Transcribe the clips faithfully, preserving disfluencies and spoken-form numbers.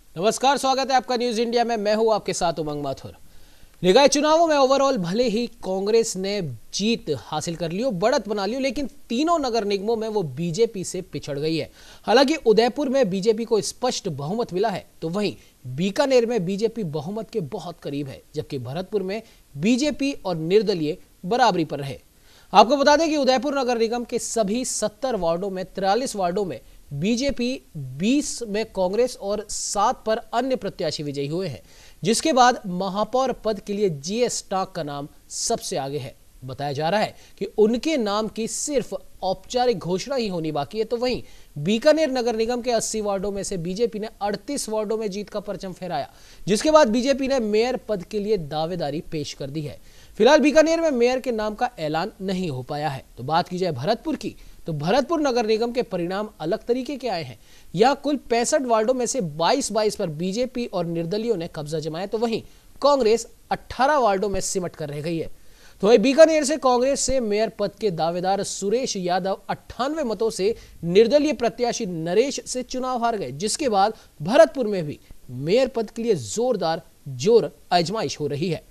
नमस्कार, स्वागत है आपका न्यूज इंडिया में। मैं हूं आपके साथ उमंग माथुर। निकाय चुनावों में ओवरऑल भले ही कांग्रेस ने जीत हासिल कर ली हो, बढ़त बना ली हो, लेकिन तीनों नगर निगमों में वो बीजेपी से पिछड़ गई है। हालांकि उदयपुर में बीजेपी को स्पष्ट बहुमत मिला है, तो वहीं बीकानेर में बीजेपी बहुमत के बहुत करीब है, जबकि भरतपुर में बीजेपी और निर्दलीय बराबरी पर रहे। आपको बता दें कि उदयपुर नगर निगम के सभी सत्तर वार्डों में तिरालीस वार्डों में बीजेपी, बीस में कांग्रेस और सात पर अन्य प्रत्याशी विजयी हुए हैं, जिसके बाद महापौर पद के लिए जीएस टाक का नाम सबसे आगे है। बताया जा रहा है कि उनके नाम की सिर्फ औपचारिक घोषणा ही होनी बाकी है। तो वहीं बीकानेर नगर निगम के अस्सी वार्डों में से बीजेपी ने अड़तीस वार्डों में जीत का परचम फहराया, जिसके बाद बीजेपी ने मेयर पद के लिए दावेदारी पेश कर दी है। फिलहाल बीकानेर में मेयर के नाम का ऐलान नहीं हो पाया है। तो बात की जाए भरतपुर की, तो भरतपुर नगर निगम के परिणाम अलग तरीके के आए हैं। यह कुल पैंसठ वार्डों में से बाईस बाईस पर बीजेपी और निर्दलियों ने कब्जा जमाया, तो वहीं कांग्रेस अठारह वार्डों में सिमट कर रह गई है। तो वहीं बीकानेर से कांग्रेस से मेयर पद के दावेदार सुरेश यादव अट्ठानवे मतों से निर्दलीय प्रत्याशी नरेश से चुनाव हार गए, जिसके बाद भरतपुर में भी मेयर पद के लिए जोरदार जोर आजमाइश हो रही है।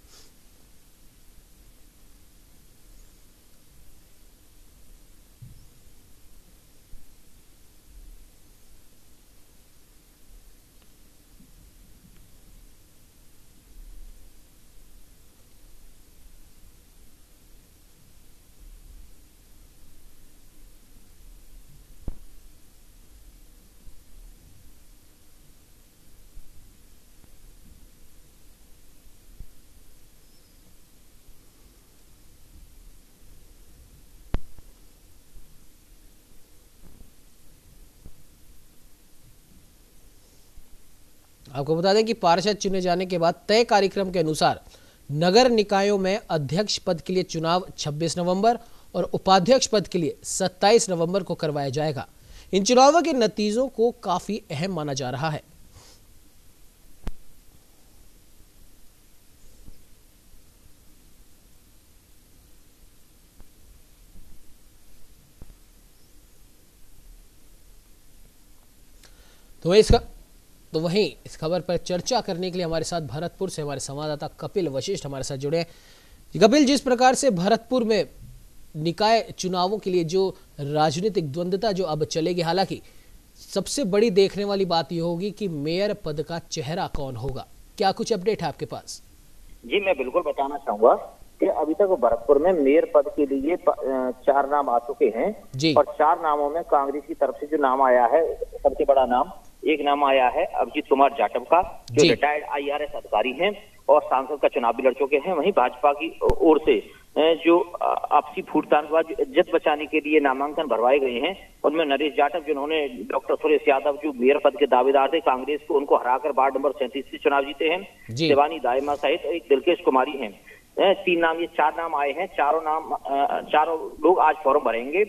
आपको बता दें कि पार्षद चुने जाने के बाद तय कार्यक्रम के अनुसार नगर निकायों में अध्यक्ष पद के लिए चुनाव छब्बीस नवंबर और उपाध्यक्ष पद के लिए सत्ताईस नवंबर को करवाया जाएगा। इन चुनावों के नतीजों को काफी अहम माना जा रहा है। तो इसका तो वहीं इस खबर पर चर्चा करने के लिए हमारे साथ भरतपुर से हमारे संवाददाता कपिल वशिष्ठ हमारे साथ जुड़े हैं। कपिल, जिस प्रकार से भरतपुर में निकाय चुनावों के लिए जो राजनीतिक द्वंद्वता जो अब चलेगी, हालांकि सबसे बड़ी देखने वाली बात यह होगी कि मेयर पद का चेहरा कौन होगा। क्या कुछ अपडेट है आपके पास? जी, मैं बिल्कुल बताना चाहूंगा कि अभी तक भरतपुर में मेयर पद के लिए चार नाम आ चुके हैं जी। और चार नामों में कांग्रेस की तरफ से जो नाम आया है, सबसे बड़ा नाम एक नाम आया है अभिजीत कुमार जाटव का, जो रिटायर्ड आईआरएस अधिकारी हैं और सांसद का चुनाव भी लड़ चुके हैं। वहीं भाजपा की ओर से जो आपसी फूटतान के बाद इज्जत बचाने के लिए नामांकन भरवाए गए हैं, उनमें नरेश जाटव, जिन्होंने डॉक्टर सुरेश यादव जो मेयर पद के दावेदार थे, कांग्रेस को उनको हराकर वार्ड नंबर सैंतीस से चुनाव जीते हैं। शिवानी दायमा सहित एक दिलकेश कुमारी हैं। तीन नाम, ये चार नाम आए हैं। चारों नाम चारों लोग आज फॉर्म भरेंगे।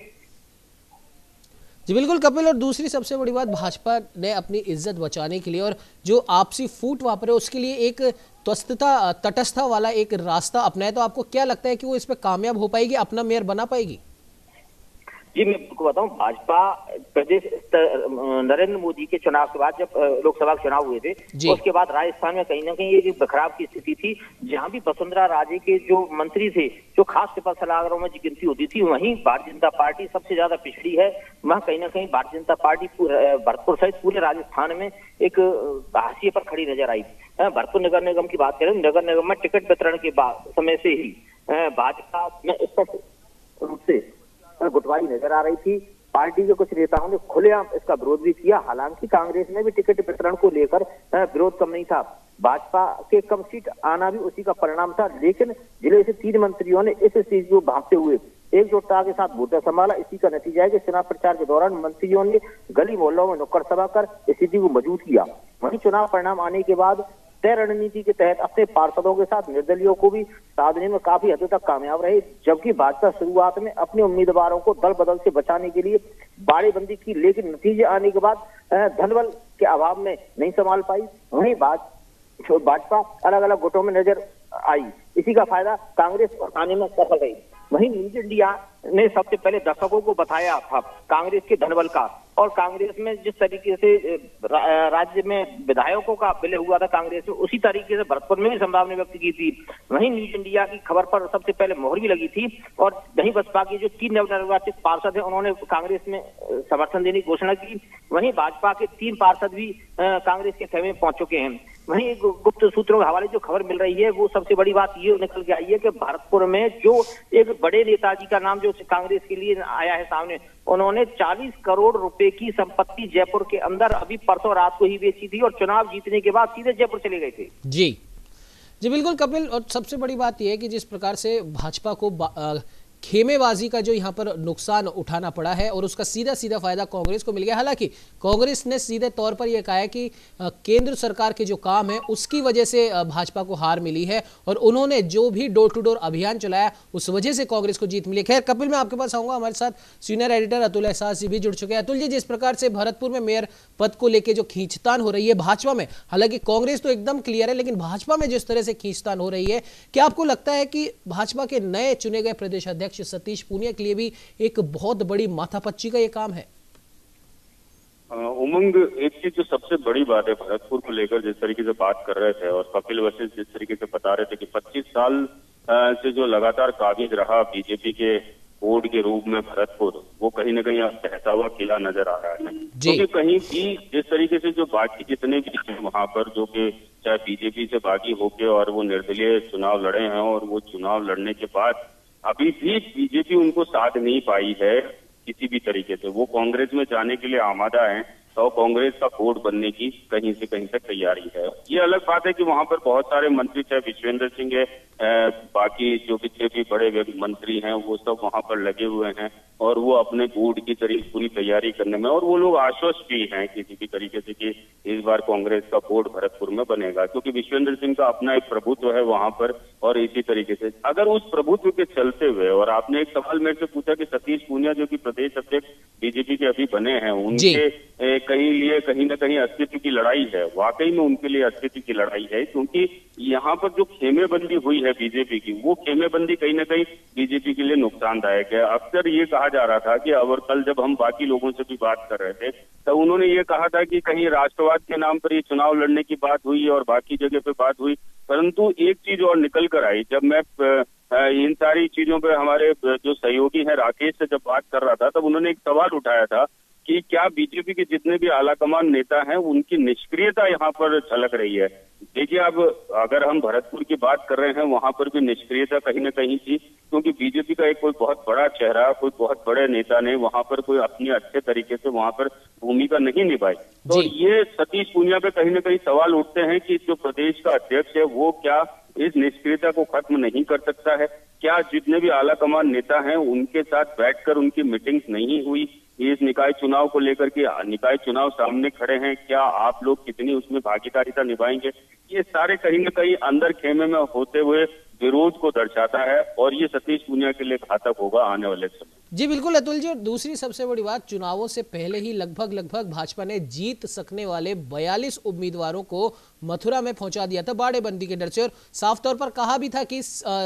जी बिल्कुल कपिल, और दूसरी सबसे बड़ी बात, भाजपा ने अपनी इज्जत बचाने के लिए और जो आपसी फूट वापरे उसके लिए एक तटस्थता तटस्था वाला एक रास्ता अपनाए, तो आपको क्या लगता है कि वो इस पे कामयाब हो पाएगी, अपना मेयर बना पाएगी? जी, मैं आपको बताऊं, भाजपा प्रदेश नरेंद्र मोदी के चुनाव के बाद, जब लोकसभा के चुनाव हुए थे, उसके बाद राजस्थान में कहीं ना कहीं ये जो बखराव की स्थिति थी, जहां भी वसुंधरा राजे के जो मंत्री थे, जो खास सिपा सलाहकारों में गिनती होती थी, वहीं भारतीय जनता पार्टी सबसे ज्यादा पिछड़ी है। वहां कहीं ना कहीं भारतीय जनता पार्टी भरतपुर सहित पूरे राजस्थान में एक हाशिए पर खड़ी नजर आई। भरतपुर नगर निगम की बात करें, नगर निगम में टिकट वितरण के बाद समय से ही भाजपा में स्पष्ट रूप से गुटबाजी नजर आ रही थी। पार्टी के कुछ नेताओं ने खुलेआम इसका विरोध भी किया। हालांकि कांग्रेस में भी टिकट वितरण को लेकर विरोध कम नहीं था। भाजपा के कम सीट आना भी उसी का परिणाम था, लेकिन जिले से तीन मंत्रियों ने इस चीज को भांपते हुए एकजुटता के साथ वोट संभाला। इसी का नतीजा है कि चुनाव प्रचार के दौरान मंत्रियों ने गली मोहल्लों में नुक्कड़ सभा कर स्थिति को मजबूत किया। वहीं चुनाव परिणाम आने के बाद तय रणनीति के तहत अपने पार्षदों के साथ निर्दलियों को भी साधने में काफी हद तक कामयाब रहे, जबकि भाजपा शुरुआत में अपने उम्मीदवारों को दल बदल से बचाने के लिए बाड़ेबंदी की, लेकिन नतीजे आने के बाद धनबल के अभाव में नहीं संभाल पाई। वहीं भाजपा अलग अलग गुटों में नजर आई। इसी का फायदा कांग्रेस उठाने में सफल रही। वहीं न्यूज इंडिया ने सबसे पहले दर्शकों को बताया था कांग्रेस के धनबल का, और कांग्रेस में जिस तरीके से राज्य में विधायकों का विलय हुआ था कांग्रेस में, उसी तरीके से भरतपुर में भी संभावना व्यक्त की थी। वहीं न्यूज इंडिया की खबर पर सबसे पहले मोहर भी लगी थी और वहीं बसपा के जो तीन नवनिर्वाचित पार्षद हैं उन्होंने कांग्रेस में समर्थन देने की घोषणा की। वहीं भाजपा के तीन पार्षद भी कांग्रेस के खेमे में पहुंच चुके हैं। वहीं गुप्त सूत्रों के हवाले जो खबर मिल रही है वो सबसे बड़ी बात ये निकल के आई है कि भरतपुर में जो एक बड़े नेताजी का नाम जो कांग्रेस के लिए आया है सामने, उन्होंने चालीस करोड़ रुपए की संपत्ति जयपुर के अंदर अभी परसों रात को ही बेची थी और चुनाव जीतने के बाद सीधे जयपुर चले गए थे। जी जी बिल्कुल कपिल, और सबसे बड़ी बात यह है कि जिस प्रकार से भाजपा को खेमेबाजी का जो यहाँ पर नुकसान उठाना पड़ा है और उसका सीधा सीधा फायदा कांग्रेस को मिल गया। हालांकि कांग्रेस ने सीधे तौर पर यह कहा है कि केंद्र सरकार के जो काम है उसकी वजह से भाजपा को हार मिली है और उन्होंने जो भी डोर टू डोर अभियान चलाया उस वजह से कांग्रेस को जीत मिली। खैर कपिल, मैं आपके पास आऊंगा, हमारे साथ सीनियर एडिटर अतुल एहसास जी भी जुड़ चुके हैं। अतुल जी, जिस प्रकार से भरतपुर में मेयर पद को लेकर जो खींचतान हो रही है भाजपा में, हालांकि कांग्रेस तो एकदम क्लियर है, लेकिन भाजपा में जिस तरह से खींचतान हो रही है, क्या आपको लगता है कि भाजपा के नए चुने गए प्रदेश अध्यक्ष सतीश पूनिया के लिए भी एक बहुत बड़ी माथापच्ची का ये काम है? उमंग, एक चीज जो सबसे बड़ी बात है भरतपुर को लेकर जिस तरीके से बात कर रहे थे और कपिल वशिष्ठ जिस तरीके से बता रहे थे कि पच्चीस साल से जो लगातार काबिज रहा बीजेपी के बोर्ड के रूप में भरतपुर, वो कहीं ना कहीं अब बहता हुआ किला नजर आ रहा है। क्योंकि तो कहीं भी जिस तरीके से जो बाकी जितने भी वहां पर जो कि चाहे बीजेपी से बागी होके और वो निर्दलीय चुनाव लड़े हैं और वो चुनाव लड़ने के बाद अभी भी बीजेपी उनको साथ नहीं पाई है किसी भी तरीके से। वो कांग्रेस में जाने के लिए आमादा है तो कांग्रेस का बोर्ड बनने की कहीं से कहीं तक तैयारी है। ये अलग बात है कि वहां पर बहुत सारे मंत्री, चाहे विश्वेंद्र सिंह है, बाकी जो जितने भी बड़े मंत्री हैं वो सब वहां पर लगे हुए हैं और वो अपने बोर्ड की तरीके पूरी तैयारी करने में, और वो लोग आश्वस्त भी हैं किसी भी तरीके से कि इस बार कांग्रेस का बोर्ड भरतपुर में बनेगा, क्योंकि विश्वेंद्र सिंह का अपना एक प्रभुत्व है वहां पर। और इसी तरीके से अगर उस प्रभुत्व के चलते हुए, और आपने एक सवाल मेरे से पूछा कि सतीश पूनिया जो कि प्रदेश अध्यक्ष बीजेपी के अभी बने हैं, उनके कहीं लिए कहीं ना कहीं अस्तित्व की लड़ाई है। वाकई में उनके लिए अस्तित्व की लड़ाई है, क्योंकि यहाँ पर जो खेमेबंदी हुई है बीजेपी की, वो खेमेबंदी कहीं ना कहीं बीजेपी के लिए नुकसानदायक है। अक्सर ये कहा जा रहा था कि और कल जब हम बाकी लोगों से भी बात कर रहे थे तो उन्होंने ये कहा था कि कहीं राष्ट्रवाद के नाम पर ये चुनाव लड़ने की बात हुई और बाकी जगह पे बात हुई, परंतु एक चीज और निकल कर आई। जब मैं इन सारी चीजों पे हमारे जो सहयोगी हैं राकेश से जब बात कर रहा था तब उन्होंने एक सवाल उठाया था कि क्या बीजेपी के जितने भी आलाकमान नेता हैं उनकी निष्क्रियता यहाँ पर झलक रही है। देखिए, अब अगर हम भरतपुर की बात कर रहे हैं वहां पर भी निष्क्रियता कहीं न कहीं थी, क्योंकि बीजेपी का एक कोई बहुत बड़ा चेहरा, कोई बहुत बड़े नेता ने वहां पर कोई अपनी अच्छे तरीके से वहां पर भूमिका नहीं निभाई। तो ये सतीश पूनिया पे कहीं न कहीं सवाल उठते हैं कि जो प्रदेश का अध्यक्ष है वो क्या इस निष्क्रियता को खत्म नहीं कर सकता है? क्या जितने भी आलाकमान नेता हैं उनके साथ बैठकर उनकी मीटिंग्स नहीं हुई? इस निकाय चुनाव को लेकर के निकाय चुनाव सामने खड़े हैं, क्या आप लोग कितनी उसमें भागीदारिता निभाएंगे? ये सारे कहीं न कहीं अंदर खेमे में होते हुए विरोध को दर्शाता है और ये सतीश पूनिया के लिए घातक होगा आने वाले समय। जी बिल्कुल अतुल जी, और दूसरी सबसे बड़ी बात, चुनावों से पहले ही लगभग लगभग भाजपा ने जीत सकने वाले बयालीस उम्मीदवारों को मथुरा में पहुंचा दिया था बाड़ेबंदी के डर से, और साफ तौर पर कहा भी था कि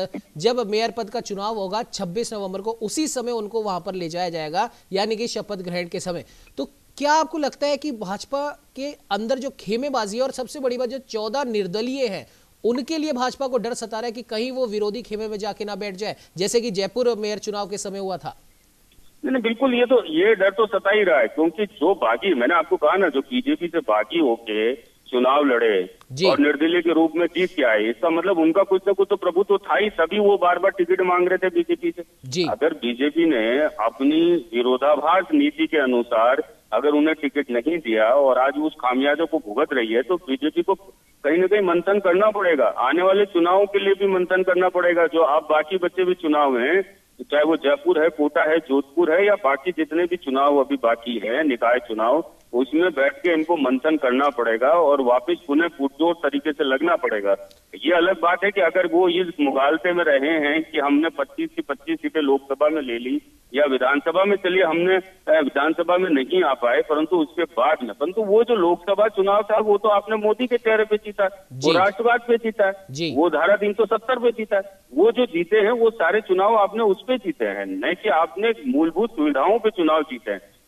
जब मेयर पद का चुनाव होगा छब्बीस नवंबर को, उसी समय उनको वहां पर ले जाया जाएगा, यानी कि शपथ ग्रहण के समय। तो क्या आपको लगता है कि भाजपा के अंदर जो खेमेबाजी है, और सबसे बड़ी बात जो चौदह निर्दलीय है उनके लिए भाजपा को डर सता रहा है कि कहीं वो विरोधी खेमे में जाके ना बैठ जाए, जैसे कि जयपुर मेयर चुनाव के समय हुआ था? नहीं, बिल्कुल, ये तो ये डर तो सता ही रहा है, क्योंकि जो बागी, मैंने आपको कहा ना, जो बीजेपी से बागी होके चुनाव लड़े और निर्दलीय के रूप में जीत के आए, इसका मतलब उनका कुछ ना कुछ तो प्रभुत्व था ही, तभी वो बार बार टिकट मांग रहे थे बीजेपी से। अगर बीजेपी ने अपनी विरोधाभास नीति के अनुसार अगर उन्हें टिकट नहीं दिया और आज उस खामियाजों को भुगत रही है, तो बीजेपी को कहीं ना कहीं मंथन करना पड़ेगा। आने वाले चुनावों के लिए भी मंथन करना पड़ेगा। जो अब बाकी बचे भी चुनाव हैं, चाहे वो जयपुर है, कोटा है, जोधपुर है, या बाकी जितने भी चुनाव अभी बाकी है, निकाय चुनाव, उसमें बैठ के इनको मंथन करना पड़ेगा और वापस पुनः पुरजोर तरीके से लगना पड़ेगा। ये अलग बात है कि अगर वो इस मुगालते में रहे हैं कि हमने पच्चीस की पच्चीस सीटें लोकसभा में ले ली या विधानसभा में, चलिए हमने विधानसभा में नहीं आ पाए, परंतु उसके बाद में, परंतु वो जो लोकसभा चुनाव था वो तो आपने मोदी के चेहरे पे जीता, वो राष्ट्रवाद पे जीता है, वो धारा तीन सौ सत्तर पे जीता है। वो जो जीते हैं वो सारे चुनाव आपने उस पे जीते हैं, नहीं कि आपने मूलभूत सुविधाओं पे चुनाव जीते हैं।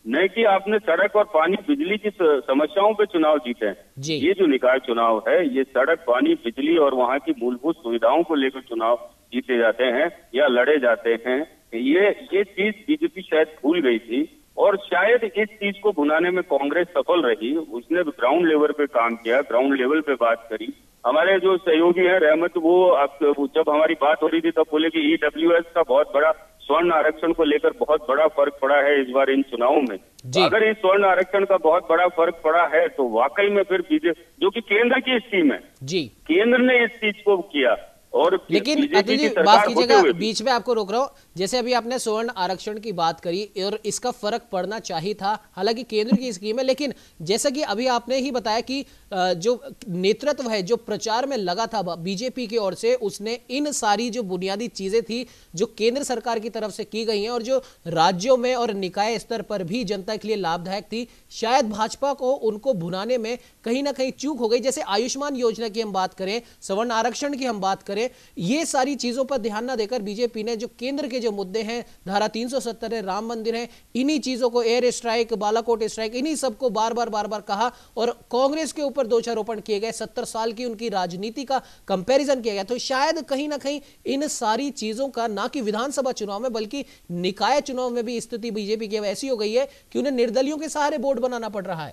न कि आपने सड़क और पानी बिजली की समस्याओं पे चुनाव जीते हैं। ये जो निकाय चुनाव है, ये सड़क, पानी, बिजली और वहाँ की मूलभूत सुविधाओं को लेकर चुनाव जीते जाते हैं या लड़े जाते हैं। ये ये चीज बीजेपी शायद भूल गई थी और शायद इस चीज को भुनाने में कांग्रेस सफल रही। उसने ग्राउंड लेवल पे काम किया, ग्राउंड लेवल पे बात करी। हमारे जो सहयोगी हैं रहमत, वो जब हमारी बात हो रही थी तब बोले कि ईडब्ल्यूएस का बहुत बड़ा स्वर्ण आरक्षण को लेकर बहुत बड़ा फर्क पड़ा है इस बार इन चुनावों में। अगर इस स्वर्ण आरक्षण का बहुत बड़ा फर्क पड़ा है तो वाकई में फिर बीजेपी, जो कि केंद्र की स्कीम है जी, केंद्र ने इस चीज को किया। और लेकिन अतुल जी माफ कीजिएगा, बीच में आपको रोक रहा हूं। जैसे अभी आपने स्वर्ण आरक्षण की बात करी और इसका फर्क पड़ना चाहिए था, हालांकि केंद्र की स्कीम है, लेकिन जैसा कि अभी आपने ही बताया कि जो नेतृत्व है, जो प्रचार में लगा था बीजेपी की ओर से, उसने इन सारी जो बुनियादी चीजें थी जो केंद्र सरकार की तरफ से की गई हैं और जो राज्यों में और निकाय स्तर पर भी जनता के लिए लाभदायक थी, शायद भाजपा को उनको भुनाने में कहीं ना कहीं चूक हो गई। जैसे आयुष्मान योजना की हम बात करें, स्वर्ण आरक्षण की हम बात करें, ये सारी चीजों पर ध्यान ना देकर बीजेपी ने जो केंद्र के जो मुद्दे हैं, धारा तीन सौ सत्तर है, राम मंदिर है, इन्हीं चीजों को, एयर स्ट्राइक, बालाकोट स्ट्राइक, इन्हीं सबको बार बार बार बार कहा और कांग्रेस के ऊपर दोषारोपण किए गए, सत्तर साल की उनकी राजनीति का कंपैरिजन किया गया। तो शायद कहीं ना कहीं इन सारी चीजों का ना कि विधानसभा चुनाव में बल्कि निकाय चुनाव में भी स्थिति बीजेपी की ऐसी हो गई है कि उन्हें निर्दलियों के सहारे बोर्ड बनाना पड़ रहा है।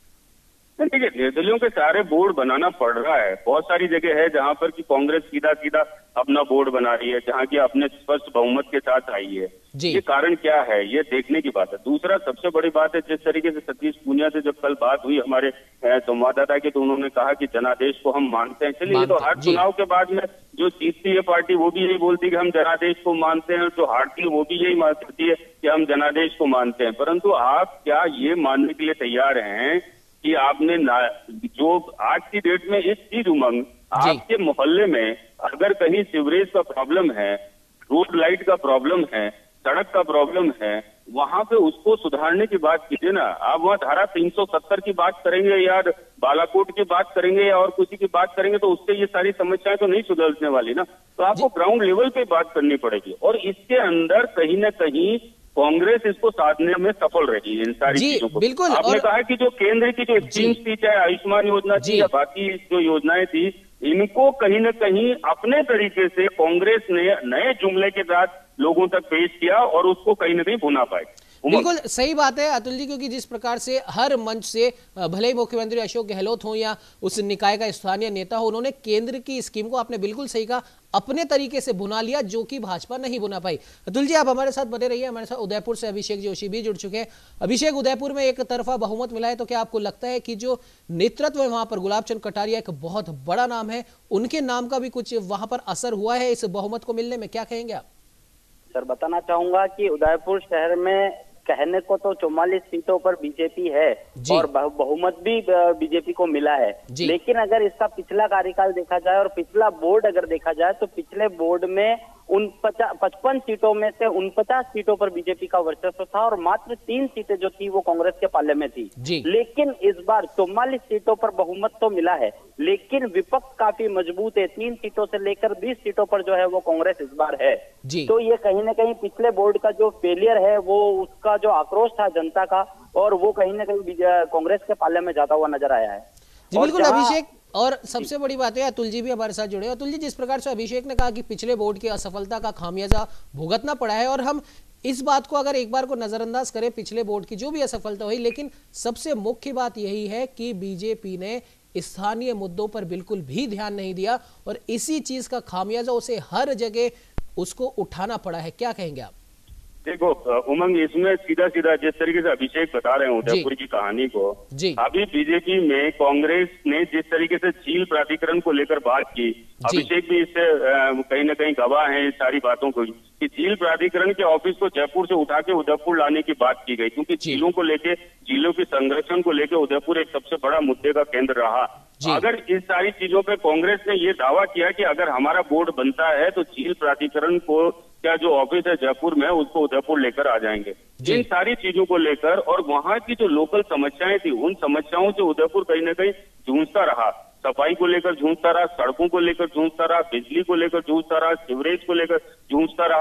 देखिए, निर्दलियों के सारे बोर्ड बनाना पड़ रहा है। बहुत सारी जगह है जहां पर कि कांग्रेस सीधा सीधा अपना बोर्ड बना रही है, जहां की अपने स्पष्ट बहुमत के साथ आई है। ये कारण क्या है, ये देखने की बात है। दूसरा सबसे बड़ी बात है, जिस तरीके से सतीश पूनिया से जब कल बात हुई हमारे संवाददाता की, तो उन्होंने कहा कि जनादेश को हम मानते हैं। चलिए, तो हर चुनाव के बाद में जो जीतती है पार्टी वो भी यही बोलती है कि हम जनादेश को मानते हैं, जो हारती है वो भी यही मानती है कि हम जनादेश को मानते हैं। परंतु आप क्या ये मानने के लिए तैयार हैं कि आपने जो आज की डेट में एक चीज उमंग, आपके मोहल्ले में अगर कहीं सीवरेज का प्रॉब्लम है, रोड लाइट का प्रॉब्लम है, सड़क का प्रॉब्लम है, वहां पे उसको सुधारने की बात कीजिए ना। आप वहाँ धारा तीन सौ सत्तर की बात करेंगे या बालाकोट की बात करेंगे या और किसी की बात करेंगे तो उससे ये सारी समस्याएं तो नहीं सुधरने वाली ना। तो आपको ग्राउंड लेवल पे बात करनी पड़ेगी और इसके अंदर कहीं ना कहीं कांग्रेस इसको साधने में सफल रही है इन सारी चीजों को। बिल्कुल, आपने और... कहा कि जो केंद्र की जो स्कीम्स थी, चाहे आयुष्मान योजना थी या बाकी जो योजनाएं थी, इनको कहीं न कहीं अपने तरीके से कांग्रेस ने नए जुमले के साथ लोगों तक पेश किया और उसको कहीं न कहीं भुना पाए। बिल्कुल सही बात है अतुल जी, क्योंकि जिस प्रकार से हर मंच से भले ही मुख्यमंत्री अशोक गहलोत हो या उस निकाय का स्थानीय नेता हो, उन्होंने केंद्र की स्कीम को, आपने बिल्कुल सही कहा, अपने तरीके से भुना लिया, जो कि भाजपा नहीं भुना पाई। अतुल जी, आप हमारे साथ बने रहिए। हमारे साथ उदयपुर से अभिषेक जोशी भी जुड़ चुके हैं। अभिषेक, उदयपुर में एक तरफा बहुमत मिला है, तो क्या आपको लगता है कि जो नेतृत्व है वहां पर, गुलाब चंद कटारिया एक बहुत बड़ा नाम है, उनके नाम का भी कुछ वहां पर असर हुआ है इस बहुमत को मिलने में? क्या कहेंगे आप? सर, बताना चाहूंगा कि उदयपुर शहर में कहने को तो चौवालीस सीटों पर बीजेपी है और बहुमत भी बीजेपी को मिला है, लेकिन अगर इसका पिछला कार्यकाल देखा जाए और पिछला बोर्ड अगर देखा जाए तो पिछले बोर्ड में उन पचपन सीटों में से उनपचास सीटों पर बीजेपी का वर्चस्व था और मात्र तीन सीटें जो थी वो कांग्रेस के पाले में थी। लेकिन इस बार चौवालीस सीटों पर बहुमत तो मिला है, लेकिन विपक्ष काफी मजबूत है। तीन सीटों से लेकर बीस सीटों पर जो है वो कांग्रेस इस बार है। तो ये कहीं ना कहीं पिछले बोर्ड का जो फेलियर है, वो उसका जो आक्रोश था जनता का, और वो कहीं ना कहीं कांग्रेस के पाले में जाता हुआ नजर आया है। जी बिल्कुल अभिषेक, और सबसे बड़ी बात है, अतुल जी भी हमारे साथ जुड़े। अतुल जी, जिस प्रकार से अभिषेक ने कहा कि पिछले बोर्ड की असफलता का खामियाजा भुगतना पड़ा है, और हम इस बात को अगर एक बार को नजरअंदाज करें, पिछले बोर्ड की जो भी असफलता हुई, लेकिन सबसे मुख्य बात यही है कि बीजेपी ने स्थानीय मुद्दों पर बिल्कुल भी ध्यान नहीं दिया और इसी चीज का खामियाजा उसे हर जगह उसको उठाना पड़ा है। क्या कहेंगे आप? देखो उमंग, इसमें सीधा सीधा जिस तरीके से अभिषेक बता रहे हैं उदयपुर की कहानी को, अभी बीजेपी में कांग्रेस ने जिस तरीके से झील प्राधिकरण को लेकर बात की, अभिषेक भी इससे कहीं ना कहीं गवाह है इस सारी बातों को, कि झील प्राधिकरण के ऑफिस को जयपुर से उठा के उदयपुर लाने की बात की गई, क्योंकि झीलों को लेके, झीलों के संरक्षण को लेकर उदयपुर एक सबसे बड़ा मुद्दे का केंद्र रहा। अगर इस सारी चीजों पे कांग्रेस ने ये दावा किया कि अगर हमारा बोर्ड बनता है तो झील प्राधिकरण को क्या जो ऑफिस है जयपुर में उसको उदयपुर लेकर आ जाएंगे, इन सारी चीजों को लेकर, और वहां की जो लोकल समस्याएं थी उन समस्याओं से उदयपुर कहीं ना कहीं जूझता रहा। सफाई को लेकर जूझता रहा, सड़कों को लेकर जूझता रहा, बिजली को लेकर जूझता रहा, सीवरेज को लेकर जूझता रहा।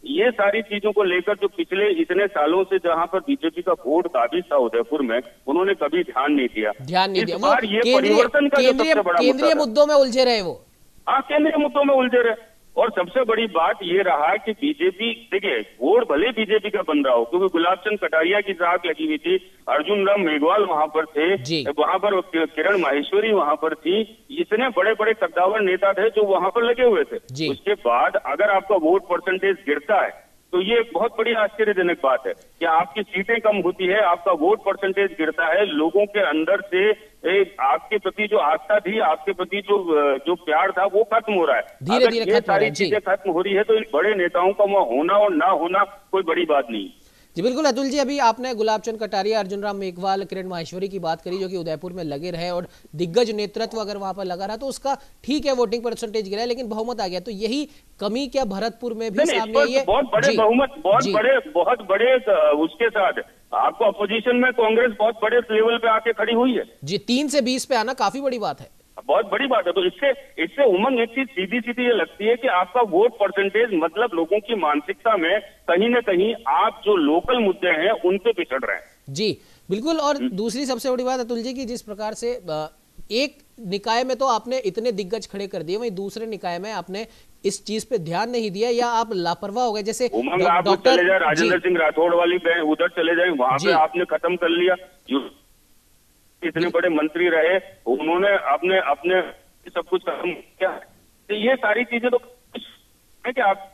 ये सारी चीजों को लेकर जो पिछले इतने सालों से जहां पर बीजेपी का वोट काबिज था उदयपुर में, उन्होंने कभी ध्यान नहीं दिया। ध्यान नहीं दिया। इस बार ये परिवर्तन का जो सबसे बड़ा केंद्रीय मुद्दों में उलझे रहे वो। हाँ, केंद्रीय मुद्दों में उलझे रहे। और सबसे बड़ी बात ये रहा कि बीजेपी, देखिए वोट भले बीजेपी का बन रहा हो, क्योंकि गुलाब चंद कटारिया की साख लगी हुई थी, अर्जुन राम मेघवाल वहां पर थे, वहां पर किरण माहेश्वरी वहां पर थी, इतने बड़े बड़े कद्दावर नेता थे जो वहां पर लगे हुए थे। उसके बाद अगर आपका वोट परसेंटेज गिरता है तो ये एक बहुत बड़ी आश्चर्यजनक बात है कि आपकी सीटें कम होती है, आपका वोट परसेंटेज गिरता है, लोगों के अंदर से एक आपके प्रति जो आस्था थी, आपके प्रति जो जो प्यार था वो खत्म हो रहा है। धीरे धीरे ये सारी चीजें खत्म हो रही है तो इन बड़े नेताओं का वहाँ होना और ना होना कोई बड़ी बात नहीं। जी बिल्कुल अतुल जी, अभी आपने गुलाब चंद कटारिया, अर्जुन राम मेघवाल, किरण माहेश्वरी की बात करी जो कि उदयपुर में लगे रहे और दिग्गज नेतृत्व अगर वहां पर लगा रहा तो उसका ठीक है वोटिंग परसेंटेज गिरा है, लेकिन बहुमत आ गया। तो यही कमी क्या भरतपुर में भी सामने आई है? बहुत बड़े बहुमत, बहुत बड़े बहुत बड़े उसके साथ आपको अपोजिशन में कांग्रेस बहुत बड़े लेवल पे आके खड़ी हुई है। जी, तीन से बीस पे आना काफी बड़ी बात है, बहुत बड़ी बात है। तो इससे इससे उमंग एक चीज सीधी सीधी ये लगती है कि आपका वोट परसेंटेज मतलब लोगों की मानसिकता में कहीं ना कहीं आप जो लोकल मुद्दे हैं उन पे पिछड़ रहे हैं। जी बिल्कुल। और दूसरी सबसे बड़ी बात अतुल जी की, जिस प्रकार से एक निकाय में तो आपने इतने दिग्गज खड़े कर दिए, वहीं दूसरे निकाय में आपने इस चीज पे ध्यान नहीं दिया या आप लापरवाह हो गए। जैसे उमंग आप चले जाए राजेंद्र सिंह राठौड़ वाली उधर चले जाए, वहां पे आपने खत्म कर लिया। इतने बड़े मंत्री रहे, उन्होंने अपने अपने सब कुछ खत्म किया। तो ये सारी चीजें तो है कि आप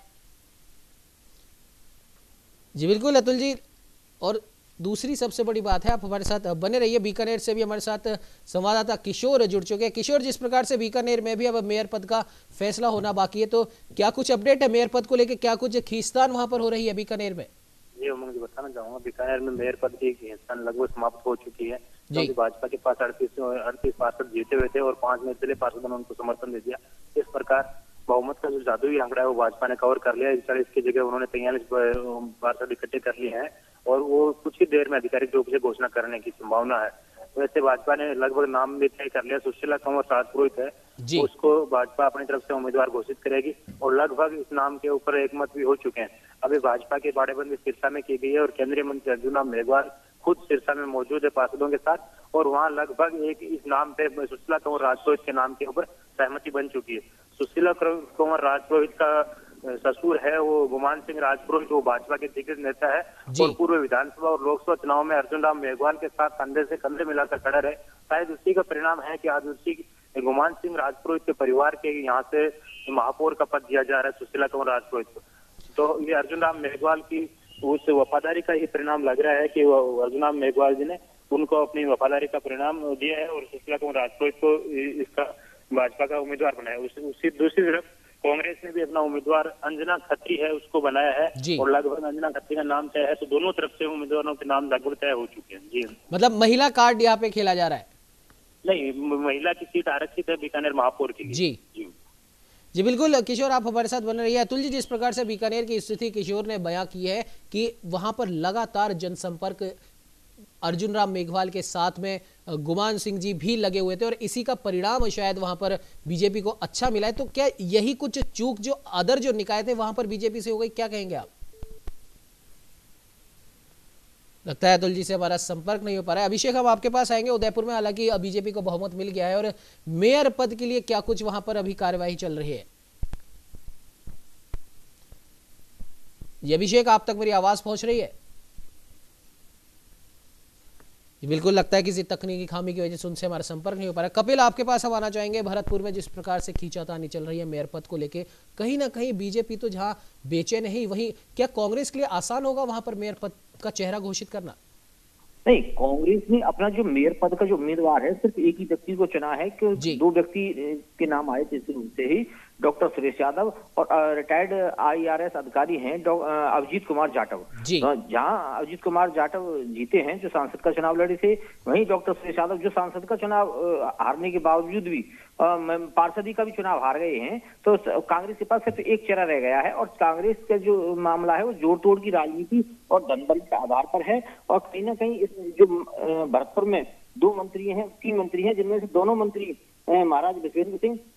जी बिल्कुल अतुल जी। और दूसरी सबसे बड़ी बात है, आप हमारे साथ बने रहिए। बीकानेर से भी हमारे साथ संवाददाता किशोर जुड़ चुके हैं। किशोर, जिस प्रकार से बीकानेर में भी अब मेयर पद का फैसला होना बाकी है, तो क्या कुछ अपडेट है मेयर पद को लेकर? क्या कुछ खींचतान वहां पर हो रही है बीकानेर में? ये मुझे बताना चाहूंगा, बीकानेर में मेयर पद की खींचतान लगभग समाप्त हो चुकी है, क्योंकि भाजपा के पास अड़तीस अड़तीस पार्षद जीते हुए थे और पांच निर्दलीय पार्षदों ने उनको समर्थन दे दिया। इस प्रकार बहुमत का जो जादुई आंकड़ा है वो भाजपा ने कवर कर लिया। चालीस की जगह उन्होंने तैंतालीस पार्षद इकट्ठे कर लिए हैं और वो कुछ ही देर में आधिकारिक रूप से घोषणा करने की संभावना है। वैसे भाजपा ने लगभग नाम भी तय कर लिया। सुशीला कंवर राजपुरोहित है, उसको भाजपा अपनी तरफ से उम्मीदवार घोषित करेगी और लगभग इस नाम के ऊपर एकमत भी हो चुके हैं। अभी भाजपा की बाड़ेबंदी सिरसा में की गई है और केंद्रीय मंत्री अर्जुन राम मेघवाल खुद सिरसा में मौजूद है पार्षदों के साथ, और वहाँ लगभग एक इस नाम पे सुशीला कंवर राजपुरोहित के नाम के ऊपर सहमति बन चुकी है। सुशीला कंवर राजपुरोहित का ससुर है वो गुमान सिंह राजपुरोहित, वो भाजपा के दिग्गज नेता है और पूर्व विधानसभा और लोकसभा चुनाव में अर्जुन राम मेघवाल के साथ कंधे से कंधे मिलाकर खड़ा रहे। शायद उसी का परिणाम है कि आज उसी गुमान सिंह राजपुरोहित के परिवार के यहाँ से महापौर का पद दिया जा रहा है सुशीला कंवर राजपुरोहित को। तो ये अर्जुन राम मेघवाल की उस वफादारी का ही परिणाम लग रहा है कि अर्जुन राम मेघवाल जी ने उनको अपनी वफादारी का परिणाम दिया है और सुशीला कंवर राजपुरोहित को इसका भाजपा का उम्मीदवार बनाया। उस, उसी दूसरी तरफ कांग्रेस ने भी अपना उम्मीदवार अंजना खत्री है उसको बनाया है और लगभग अंजना खत्री का नाम तय है। तो दोनों तरफ से उम्मीदवारों के नाम लगभग तय हो चुके हैं। जी मतलब महिला कार्ड यहाँ पे खेला जा रहा है? नहीं, महिला की सीट आरक्षित है बीकानेर महापौर की। जी जी जी बिल्कुल किशोर, आप हमारे साथ बने रहिए। अतुल जी, जिस प्रकार से बीकानेर की स्थिति किशोर ने बयां की है कि वहां पर लगातार जनसंपर्क अर्जुन राम मेघवाल के साथ में गुमान सिंह जी भी लगे हुए थे और इसी का परिणाम शायद वहां पर बीजेपी को अच्छा मिला है। तो क्या यही कुछ चूक जो अदर जो निकाय थे वहां पर बीजेपी से हो गई, क्या कहेंगे आप? लगता है अतुल जी से हमारा संपर्क नहीं हो पा रहा है। अभिषेक, हम आपके पास आएंगे। उदयपुर में हालांकि बीजेपी को बहुमत मिल गया है और मेयर पद के लिए क्या कुछ वहां पर अभी कार्यवाही चल रही है? ये अभिषेक, आप तक मेरी आवाज पहुंच रही है? बिल्कुल लगता है किसी तकनीकी खामी की वजह से उनसे हमारा संपर्क नहीं हो पा रहा। कपिल, आपके पास हम आना चाहेंगे। भरतपुर में जिस प्रकार से खींचातानी चल रही है मेयर पद को लेके, कहीं ना कहीं बीजेपी तो जहां बेचैन है, वहीं क्या कांग्रेस के लिए आसान होगा वहां पर मेयर पद का चेहरा घोषित करना? नहीं, कांग्रेस ने अपना जो मेयर पद का जो उम्मीदवार है सिर्फ एक ही व्यक्ति को चुना है कि दो व्यक्ति के नाम आए थे शुरू से ही, डॉक्टर सुरेश यादव और रिटायर्ड आईआरएस अधिकारी हैं अभिजीत कुमार जाटव। जहां अभिजीत कुमार जाटव जीते हैं जो सांसद का चुनाव लड़े थे, वहीं डॉक्टर सुरेश यादव जो सांसद का चुनाव हारने के बावजूद भी पार्षदी का भी चुनाव हार गए हैं। तो कांग्रेस के पास सिर्फ एक चेहरा रह गया है और कांग्रेस का जो मामला है वो जोड़ तोड़ की राजनीति और धनबल के आधार पर है। और कहीं ना कहीं इस जो भरतपुर में दो मंत्री हैं, तीन मंत्री हैं, जिनमें से दोनों मंत्री महाराज विश्वेंद्र सिंह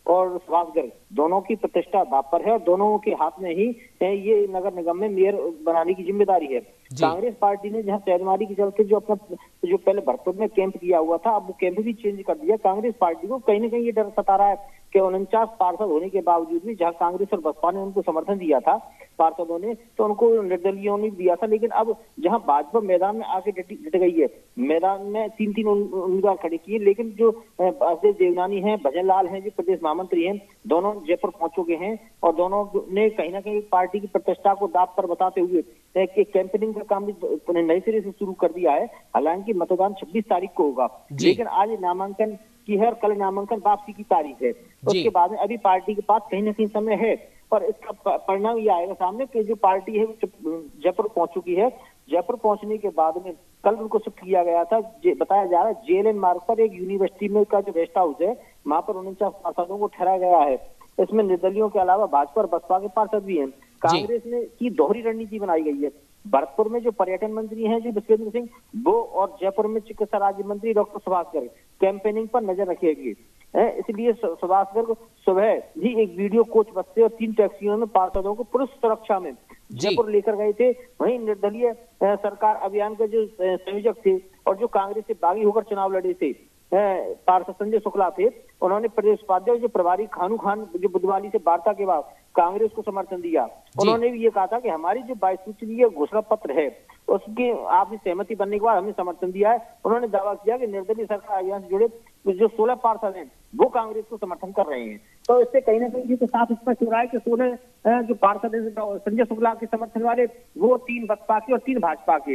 और सुभाष गर्ग दोनों की प्रतिष्ठा दांव पर है और दोनों के हाथ में ही ये नगर निगम में मेयर बनाने की जिम्मेदारी है। कांग्रेस पार्टी ने जहां शहरमारी के चलते जो अपना जो पहले भरतपुर में कैंप किया हुआ था, अब वो कैंप भी चेंज कर दिया। कांग्रेस पार्टी को कहीं ना कहीं ये डर सता रहा है कि उनचास पार्षद होने के बावजूद भी जहां कांग्रेस और बसपा ने उनको समर्थन दिया था पार्षदों ने, तो उनको निर्दलीयों ने दिया था, लेकिन अब जहां भाजपा मैदान में आके डट गई है, मैदान में तीन तीन उम्मीदवार खड़े किए, लेकिन जो अजय देवनानी है, भजन लाल है, जो प्रदेश महामंत्री हैं, दोनों जयपुर पहुंच चुके हैं और दोनों ने कहीं ना कहीं पार्टी की प्रतिष्ठा को दांव पर बताते हुए कि कैंपेनिंग का काम भी नए सिरे से शुरू कर दिया है। हालांकि मतदान छब्बीस तारीख को होगा, लेकिन आज नामांकन की है और कल नामांकन वापसी की तारीख है। उसके बाद में अभी पार्टी के पास कहीं ना कहीं समय है, पर इसका परिणाम ये आएगा सामने कि जो पार्टी है जयपुर पहुंच चुकी है। जयपुर पहुंचने के बाद में कल उनको शिफ्ट किया गया था, बताया जा रहा है जेएलएन मार्ग पर एक यूनिवर्सिटी में का जो गेस्ट हाउस है, वहां पर उनचास पार्षदों को ठहराया गया है। इसमें निर्दलियों के अलावा भाजपा और बसपा के पार्षद भी हैं। कांग्रेस ने की दोहरी रणनीति बनाई गई है। भरतपुर में जो पर्यटन मंत्री हैं जो विश्वेंद्र सिंह, वो और जयपुर में चिकित्सा राज्य मंत्री डॉक्टर सुभाष गर्ग कैंपेनिंग पर नजर रखेगी। इसलिए सुभाष गर्ग सुबह भी एक वीडियो कोच बस से और तीन टैक्सियों में पार्षदों को पुलिस सुरक्षा में जयपुर लेकर गए थे। वहीं निर्दलीय सरकार अभियान के जो संयोजक थे और जो कांग्रेस से बागी होकर चुनाव लड़े थे पार्षद संजय शुक्ला थे, उन्होंने प्रदेश उपाध्यक्ष जो प्रभारी खानू खान जो बुधवाली से वार्ता के बाद कांग्रेस को समर्थन दिया। उन्होंने भी ये कहा था कि हमारी जो बाईस सूची घोषणा पत्र है उसकी आपकी सहमति बनने के बाद हमें समर्थन दिया है। उन्होंने दावा किया कि निर्दलीय सरकार अभियान से जुड़े जो सोलह पार्षद हैं वो कांग्रेस को समर्थन कर रहे हैं। तो इससे कहीं ना कहीं तो साफ स्पष्ट हो रहा है कि सोलह जो पार्षद हैं संजय शुक्ला के समर्थन वाले वो तीन बसपा के और तीन भाजपा के,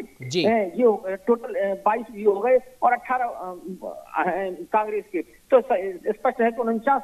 ये टोटल बाईस ये हो गए और अठारह कांग्रेस के। तो स्पष्ट है कि उनचास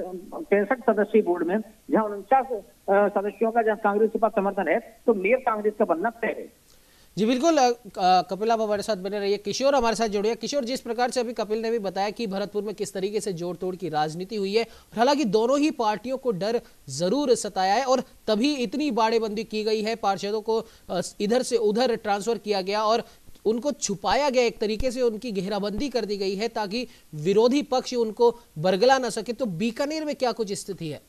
पैंसठ सदस्यीय बोर्ड में जहां उनचास सदस्यों का जहां कांग्रेस के पास समर्थन है, तो मेयर कांग्रेस का बनना तय है। जी बिल्कुल, कपिल आप हमारे साथ बने रहिए। किशोर हमारे साथ जुड़िए। किशोर, जिस प्रकार से अभी कपिल ने भी बताया कि भरतपुर में किस तरीके से जोड़ तोड़ की राजनीति हुई है, हालांकि दोनों ही पार्टियों को डर जरूर सताया है और तभी इतनी बाड़ेबंदी की गई है, पार्षदों को इधर से उधर ट्रांसफर किया गया और उनको छुपाया गया, एक तरीके से उनकी घेराबंदी कर दी गई है ताकि विरोधी पक्ष उनको बरगला ना सके। तो बीकानेर में क्या कुछ स्थिति है?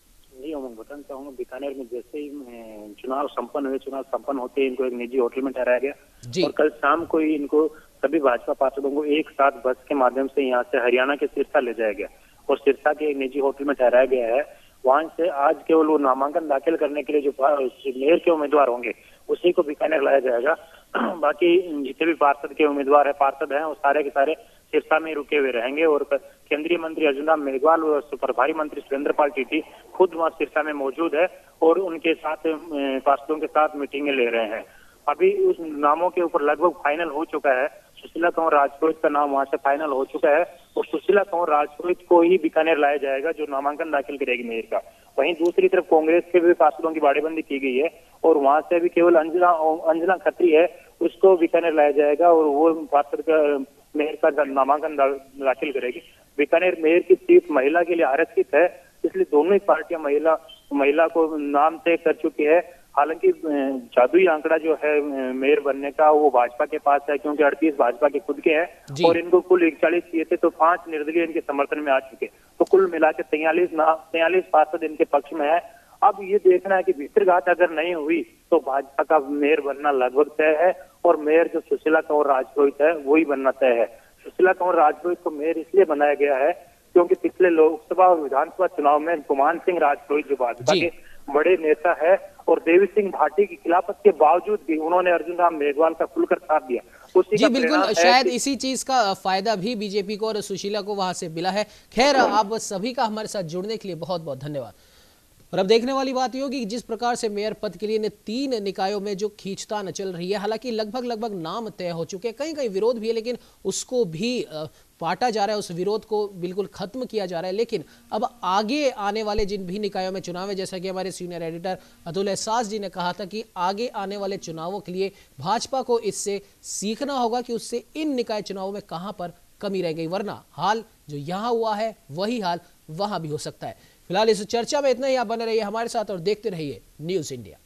जी मैं बताना चाहूंगा, बीकानेर में जैसे ही चुनाव संपन्न हुए, चुनाव संपन्न होते ही इनको एक निजी होटल में ठहराया गया और कल शाम को ही इनको सभी भाजपा पार्षदों को एक साथ बस के माध्यम से यहाँ से हरियाणा के सिरसा ले जाया गया और सिरसा के एक निजी होटल में ठहराया गया है। वहां से आज केवल वो नामांकन दाखिल करने के लिए जो मेयर के उम्मीदवार होंगे उसी को बीकानेर लाया जाएगा। बाकी जितने भी पार्षद के उम्मीदवार है पार्षद हैं वो सारे के सारे सिरसा में रुके हुए रहेंगे और केंद्रीय मंत्री अर्जुन राम मेघवाल और प्रभारी मंत्री सुरेंद्र पाल टीटी खुद वहां सिरसा में मौजूद है और उनके साथ पार्षदों के साथ मीटिंगें ले रहे हैं। अभी उस नामों के ऊपर लगभग फाइनल हो चुका है। सुशीला कंवर राजपुरोहित का नाम वहां से फाइनल हो चुका है और सुशीला कंवर राजपुरोहित को ही बीकानेर लाया जाएगा जो नामांकन दाखिल करेगी मेयर का। वहीं दूसरी तरफ कांग्रेस के भी पार्षदों की बाड़ेबंदी की गई है और वहां से भी केवल अंजना अंजना खत्री है उसको बीकानेर लाया जाएगा और वो पार्षद का मेयर का नामांकन दाखिल करेगी। बीकानेर मेयर की सीट महिला के लिए आरक्षित है, इसलिए दोनों ही पार्टियां महिला महिला को नाम तय कर चुकी है। हालांकि जादुई आंकड़ा जो है मेयर बनने का वो भाजपा के पास है क्योंकि अड़तीस भाजपा के खुद के हैं और इनको कुल इकतालीस चाहिए थे तो पांच निर्दलीय इनके समर्थन में आ चुके, तो कुल मिला के तैयलीस तैयलीस पार्षद इनके पक्ष में है। अब ये देखना है कि भीतरघात अगर नहीं हुई तो भाजपा का मेयर बनना लगभग तय है और मेयर जो सुशीला कंवर राजपुरोहित है वही बनना तय है। सुशीला कंवर राजपुरोहित को मेयर इसलिए बनाया गया है क्योंकि पिछले लोकसभा और विधानसभा चुनाव में गुमान सिंह राजपुरोहित जो भाजपा के बड़े नेता है और देवी सिंह भाटी की खिलाफत के बावजूद भी उन्होंने अर्जुन राम मेघवाल का खुलकर साथ दिया। उसी जी बिल्कुल, शायद इसी चीज का फायदा भी बीजेपी को और सुशीला को वहां से मिला है। खैर, आप सभी का हमारे साथ जुड़ने के लिए बहुत बहुत धन्यवाद। और अब देखने वाली बात ये होगी कि जिस प्रकार से मेयर पद के लिए ने तीन निकायों में जो खींचतान चल रही है, हालांकि लगभग लगभग नाम तय हो चुके हैं, कहीं कहीं विरोध भी है लेकिन उसको भी पाटा जा रहा है, उस विरोध को बिल्कुल खत्म किया जा रहा है। लेकिन अब आगे आने वाले जिन भी निकायों में चुनाव है, जैसा कि हमारे सीनियर एडिटर अतुल एहसास जी ने कहा था कि आगे आने वाले चुनावों के लिए भाजपा को इससे सीखना होगा कि उससे इन निकाय चुनावों में कहां पर कमी रह गई, वरना हाल जो यहां हुआ है वही हाल वहां भी हो सकता है। फिलहाल इस चर्चा में इतना ही। आप बने रहिए हमारे साथ और देखते रहिए न्यूज़ इंडिया।